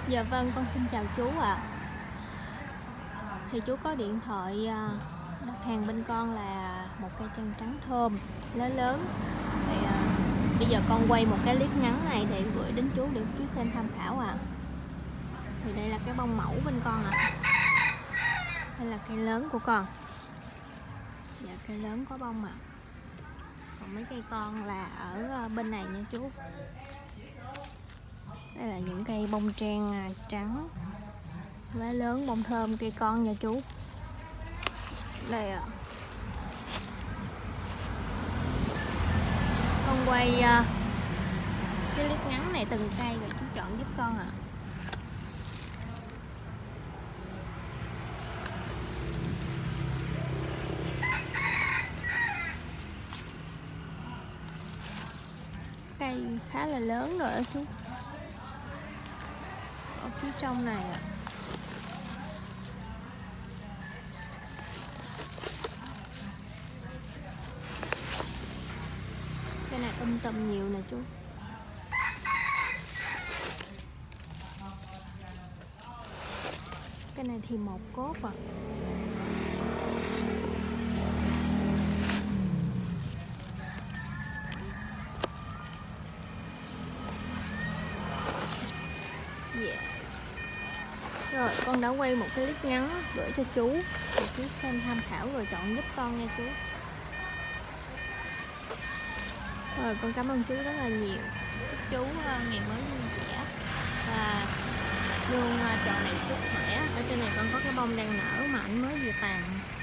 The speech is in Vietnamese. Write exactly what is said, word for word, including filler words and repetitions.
Dạ vâng, con xin chào chú ạ. Thì chú có điện thoại à, đặt hàng bên con là một cây trăn trắng thơm lá lớn. Thì à, bây giờ con quay một cái clip ngắn này để gửi đến chú để chú xem tham khảo ạ. Thì đây là cái bông mẫu bên con ạ. Đây là cây lớn của con. Dạ, cây lớn có bông ạ. Còn mấy cây con là ở bên này nha chú. Đây là những cây bông trang trắng, lá lớn, bông thơm, cây con nha chú. Đây ạ. Con quay uh, cái clip ngắn này từng cây rồi chú chọn giúp con ạ. Cây khá là lớn rồi đó chú. Ở phía trong này ạ. Cái này um tùm nhiều nè chú. Cái này thì một cốt à. Yeah. Rồi con đã quay một cái clip ngắn gửi cho chú để chú xem tham khảo rồi chọn giúp con nha chú. Rồi con cảm ơn chú rất là nhiều. Chúc chú uh, ngày mới vui vẻ và luôn uh, tròn đầy sức khỏe. Ở trên này con có cái bông đang nở mà ảnh mới vừa tàn.